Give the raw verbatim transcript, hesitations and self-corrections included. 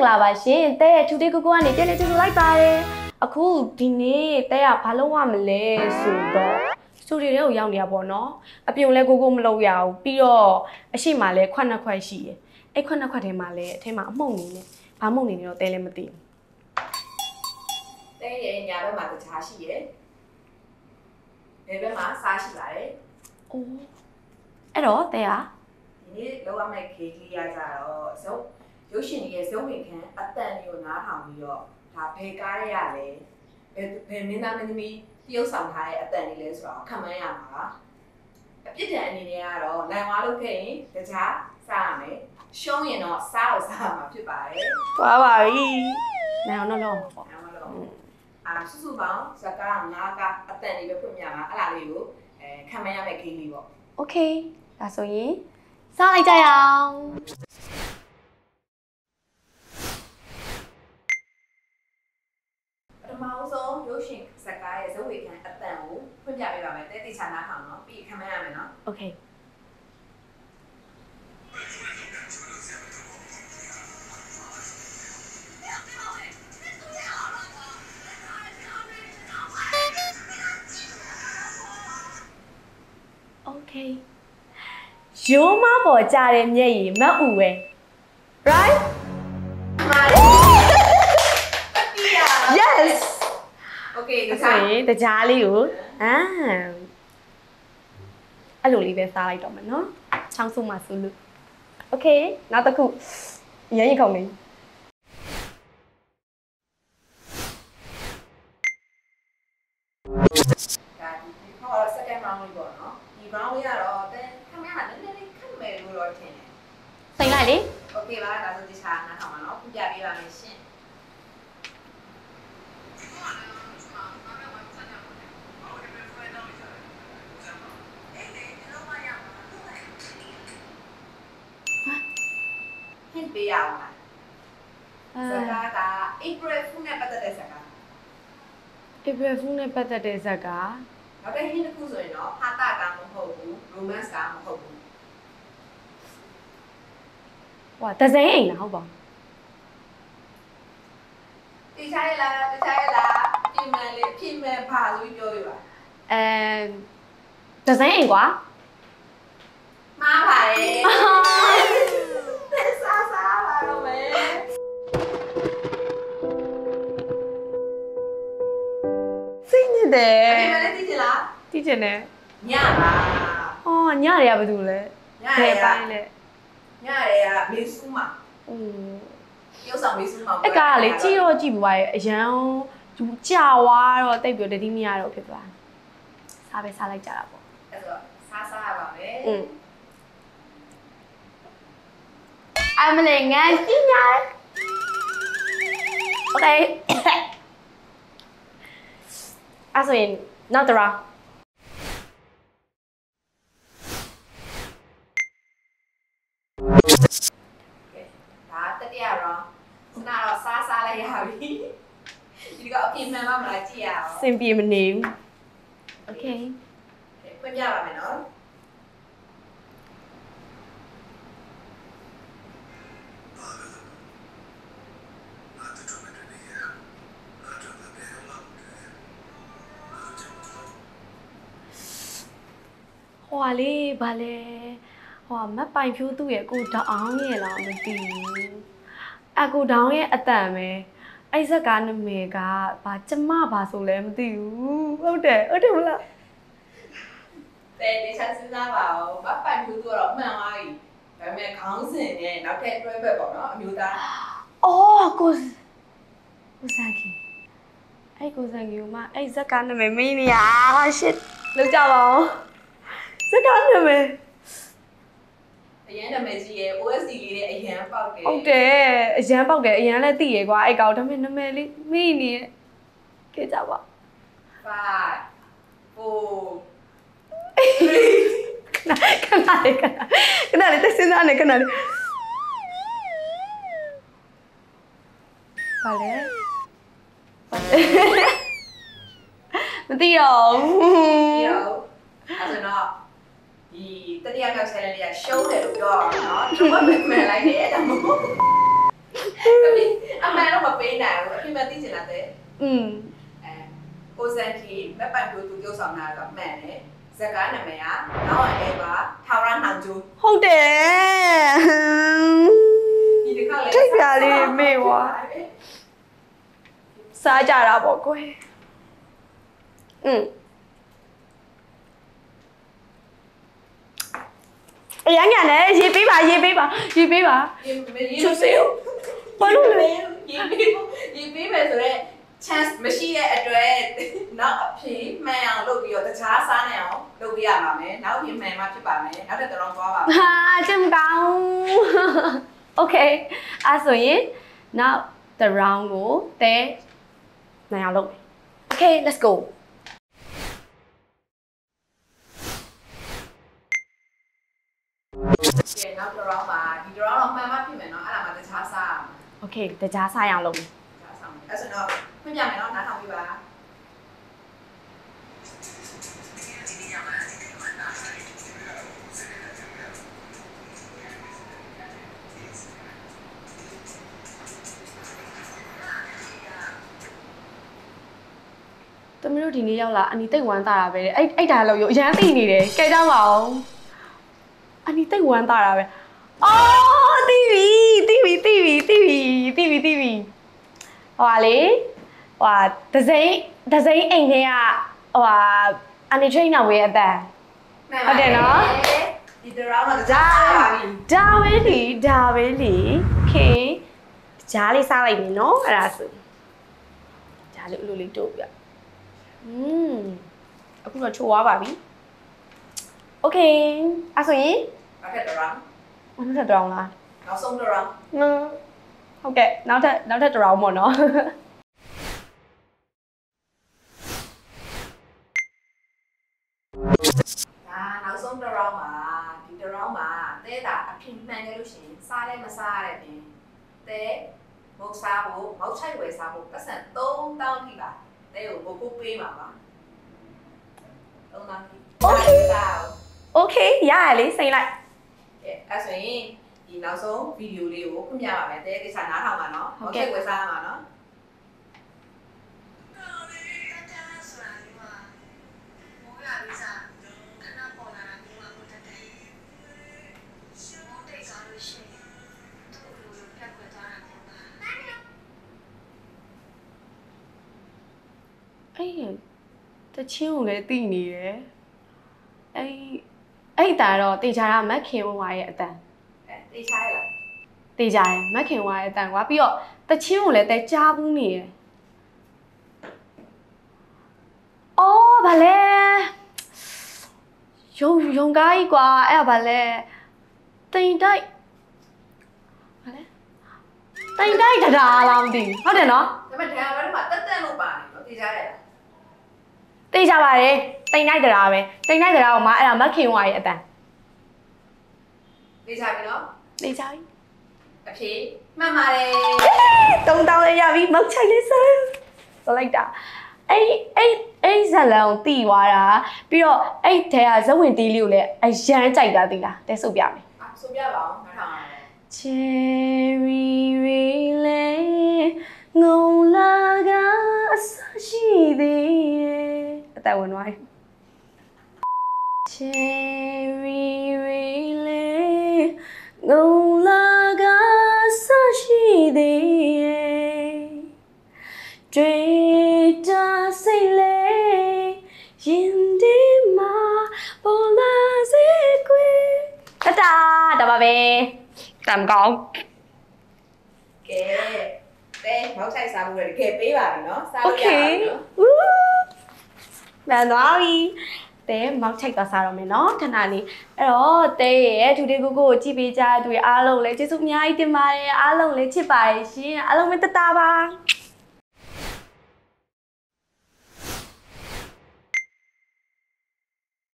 လာပါရှင်တဲ့ todaygogo ကနေပြန်လေကြိုဆိုလိုက်ပါတယ်အခုဒီနေ့တဲ့ကဘာလုပ်ရမလဲဆိုတော့ story တွေကိုရောက်နေရပေါ့နော်အပြုံလဲကိုကိုမလုပ်ရဘူးပြီးတော့အရှိမလဲခွက်နှစ်ခွက်ရှိရယ်အဲ့ခွက်နှစ်ခွက်ထဲမှာလဲအထဲမှာအမှုန့်နေနဲ့ဘာမှုန့်နေနေတော့တဲလည်းမသိဘူးတဲရဲ့ညာဘက်မှာတခြားရှိရယ်ဘယ်ဘက်မှာစားရှိပါတယ်အိုးအဲ့တော့တဲကဒီနေ့လောက်ရမယ့်ခေတ်လေးရကြတော့ဇုံရုပ်ရှင်ရဲ့ဇုံဝင်ခန်းအတန်မျိုးနားထောင်ပြီးတော့ဒါဘယ်ကားရရလဲဘယ်ဘယ်မင်းသားမင်းသမီးတရုပ်ဆောင်ထားတဲ့အတန်လေးလဲဆိုတော့ခံမှန်းရမှာပါအပြစ်ဒဏ်အနေနဲ့ကတော့နိုင်ဝါလုပ်ခဲ့ရင်တခြားစားရမယ်ရှုံးရင်တော့စားအောင်စားမှာဖြစ်ပါတယ်သွားပါပြီနိုင်အောင်တော့လုပ်မှာပေါ့နိုင်အောင်လုပ်အာစုစုပေါင်းဇာကားငါးကားအတန်လေးပဲဖွင့်ပြမှာအဲ့ဒါလေးကိုအဲခံမှန်းရမယ့်ဂိမ်းလေးပေါ့โอเคဒါဆိုရင်စားလိုက်ကြရအောင်ပထမဆုံးရုပ်ရှင်ဇာကားရဲ့ဇဝေခံအတန်ကိုဖွင့်ပြပေးပါမယ်တဲတိချာနားထောင်နော်ပြီးခံမှန်းရမယ်နော်โอเคโอเคရိုးမပေါ်ကြတဲ့မျက်ရည်မတ်ဦးပဲ right yes okay ဒါဆိုရင်တကြားလေးကိုအာအဲ့လိုလေးပဲစားလိုက်တော့မယ်နော်ချောင်းစုမှဆိုလို့ okay နောက်တစ်ခုရရင်ခုံလေးဒါဒီခေါ် second round လေးပေါ့နော်ဒီ round လေးကတော့တဲခမရမှာနည်းနည်းလေးခက်မယ်လို့တော့ထင်တယ်စိတ်လိုက်လေ okay ပါဒါဆိုဒီချာနားထောင်ပါနော်ပြပြပေးပါမယ်ရှင်ဟင်ပေးရအောင်လားစကားက April Fool နဲ့ပတ်သက်တဲ့စကား April Fool နဲ့ပတ်သက်တဲ့စကားနောက်တစ်ဟင်းတစ်ခုဆိုရင်တော့ဟာတာကမဟုတ်ဘူး romance ကမဟုတ်ဘူးဟွာဒဇိန်အိမ်လားဟုတ်ပါတိချာရလားတိချာရလားပြင်မယ်လေပြင်မယ်ပါလို့ပြောပြပါအဲဒဇိန်အိမ်ကွာမှားပါတယ်စားစားပါတော့မယ်စိတ်ညစ်တယ်အဲ့ဒါလည်းသိချင်လားသိချင်တယ်ညလားအော်ညတွေကဘာလို့လဲညတွေပိုင်းလဲညတွေကမေးဆူးမှာอืมရုပ်ဆောင်မေးဆူးမှာအဲ့ကားကလေကြည့်တော့ကြည့်ပွားရဲ့အရန်သူကြာွားတော့တိတ်ပြီးတတိမရတော့ဖြစ်သွားစားပဲစားလိုက်ကြတာပေါ့အဲ့တော့စားစားရပါမယ်อืมအမလေးငါကြည့်ညာโอเคအဲ့ဆိုရင်နောက်တစ် round ဒါတတိယ round စနာတော့စားစားလိုက်ရပြီဒီကအပြင်မှန်မှမလားကြည့်ရအောင်စင်ပြေမနေဘူးโอเคဖွင့်ပြပါမယ်နော်ဟွာလေးဗာလဲဟွာမတ်ပိုင်ဖြိုးသူ့ရဲ့ကိုဒေါအောင်ရဲ့လားမသိဘူးအကိုဒေါအောင်ရဲ့အတန်ပဲအဲ့ဇက်ကားနာမည်ကဗာကျမပါဆိုလဲမသိဘူးဟုတ်တယ်ဟုတ်တယ်မလားတဲဒီချက်စဉ်းစားပါဦးမတ်ပိုင်ဖြိုးသူကတော့မှန်သွားပြီဒါပေမဲ့ခေါင်းစဉ်နဲ့နောက်ထပ်တွဲဘက်ပေါ့နော်အမျိုးသားအော်ကိုကိုစံကီအဲ့ကိုစံကီကမှအဲ့ဇက်ကားနာမည်မင်းနေရ shit လောက်ကြပါဦးစကားနာမည်အရန်နာမည်ကြီးရဲ့ O S D လေးနဲ့အရန်ပေါက်တယ်ဟုတ်တယ်အရန်ပေါက်တယ်အရန်လည်းသိရကွာအဲ့ကောင်ဒါပေမဲ့နာမည်လေးမိနေရဲ့ကြည့်ကြပါ five four three ခဏလေးခဏခဏလေးတက်စင်းသားနဲ့ခဏလေးပါလေမသိတော့ဘူးအဲ့တော့ဒီတတိယမြောက် channel လေးကရှုံးတယ်လို့ပြောအောင်နော်ကျွန်မပြန်ပြန်လိုက်တယ်အဲ့ဒါမို့အမှန်တော့မပေးနိုင်ဘူးအဖေမသိချင်လားတဲ့อืมအဲကိုစံတီမက်ပန်ပြိုသူပြောဆောင်တာကမှန်တယ်ဇကားနာမည်ကနောက်အဲပါထောင်ရနှောင်ကျိုးဟုတ်တယ်ဒီတစ်ခါလေထိတ်ပြလေးမေ့ွာစားကြတာပေါ့ကွယ်อืมအရန်ညာနဲ့ရေးပေးပါရေးပေးပါရေးပေးပါချူစေးဘာလို့လဲရေးပေးရေးပေးမယ်ဆိုတော့ chance မရှိတဲ့အတွက်နောက်အဖေမှန်အောင်လုပ်ပြီးတော့တခြားစားနိုင်အောင်လုပ်ပြရပါမယ်နောက်အဖေမှန်မှဖြစ်ပါမယ်နောက်တစ်တော်သွားပါမယ်ဟာကျမကောင်း okay အဲ့ဆိုရင်နောက် the round ကိုတဲနိုင်အောင်လုပ်မယ် okay let's go Okay, now the round ပါဒီ round တော့မှန်မှဖြစ်မယ်เนาะအဲ့ဒါမှတခြားစားအောင် okay တခြားစားရအောင်လုပ်မယ်တခြားစားအောင်အဲ့ဆိုတော့ဖွင့်ပြမယ်เนาะနားထောင်ပြပါတမီးတို့ဒီနေ့ရောက်လာအနီတိတ်ဝမ်းတာတာပဲအဲ့အဲ့ဒါလို့ရအရန်သိနေတယ်ကြိုက်တော့ပါအောင်အနီတိတ်ဝမ်းတာတာပဲအော်တီဗီတီဗီတီဗီတီဗီတီဗီတီဗီဟိုပါလေဟိုဒဇိန်ဒဇိန်အိမ်ထဲကဟိုဟာအနီထရိတ်နောက်ဝဲအတန်ဟုတ်တယ်နော်ဒီ round တော့ကြားပါပြီဒါပဲလေဒါပဲလေ okay ကြားလေးစားလိုက်ပြီနော်အဲ့ဒါဆိုကြားလေးအလိုလေးတို့ပြอืมအခုတော့ချိုးသွားပါပြီโอเคအဲ့ဆိုရင်နောက်ထပ် round နောက်ထပ် round လားနောက်ဆုံး round ဟုတ်ကဲ့နောက်ထပ်နောက်ထပ် round ပေါ့နော်ဒါနောက်ဆုံး round မှာဒီ round မှာတဲတာအဖြစ်မှန်တယ်လို့ရှိရင်စားလဲမစားရတဲ့ပြင်တဲမုတ်စားဖို့မုတ်ချိုက်ဝယ်စားဖို့ပတ်စံသုံးတောင်းထိပါတဲကိုကိုကိုပေးပါပါသုံးတောင်းထိ okay okay ရရလေစိမ့်လိုက်ကဲအဲ့ဆိုရင်ဒီနောက်ဆုံးဗီဒီယိုလေးကိုဖွင့်ပြပါမယ်တဲကိစ္စနားထောင်ပါနော်မုတ်ချိုက်ဝယ်စားရမှာနော်အဲ့တချင်းကိုလည်းသိနေတယ်အဲ့အဲ့အတန်တော့တေချာရမက်ခင်ဝါရဲ့အတန်အဲတေချာရလားတေချာရမက်ခင်ဝါရဲ့အတန်ကွာပြီးတော့တချင်းကိုလည်းတဲကြားဘူးနေရယ်အော်ဗာလဲယုံယုံကားကြီးကွာအဲ့ဒါဗာလဲတိမ်တိုက်ဗာလဲတိမ်တိုက်တရာလားမသိဘူးဟုတ်တယ်နော်ဒါပေမဲ့ဒါကလည်းမှတက်တက်လို့ပါနေတော့တေချာရလားတေးကြပါတယ်တိမ်လိုက်ကြတာပဲတိမ်လိုက်ကြတာကမှအဲ့ဒါမခင်ဝါရဲ့အတန်တေးကြပြီနော်တေးကြပြီအဖြေမှန်ပါတယ်သုံးတောင်းလေးရပြီမောက်ချိုက်လေးစမ်းဆိုလိုက်တာအဲ့အဲ့အဲ့ဇလန်ကိုတီးသွားတာပြီးတော့အဲ့ထဲကဇဝင်တီးလေးကိုလည်းအရန်ကြိုက်တာသိလားတဲဆုပ်ပြမယ်ဆုပ်ပြပါအောင်နားထောင်ရအောင် Cherry relay ငုံလာကအဆရှိသေးရဲ့အသက်ဝင်သွားပြီ Cherry relay ငုံလာကအဆရှိသေးရဲ့တွေ့တာစိတ်လေးရင်ဒီမှာပေါ်လာစေကွယ်တတာဒါပါပဲတမ်ကောင်းကဲတဲမောက်ဆိုင်စားမှုတွေတကယ်ပေးပါပြီနော်စားလို့ရပါပြီနော်မန်သွားပြီတဲမောက်ချိုက်သွားစားတော့မယ်နော်ခဏလေးအဲ့တော့တဲရဲ့ထူဒေးကိုကိုကိုကြည့်ပေးကြတဲ့သူတွေအားလုံးလည်းကျေးဇူးအများကြီးတင်ပါတယ်အားလုံးလည်းချစ်ပါတယ်ရှင်အားလုံးပဲတတာပါ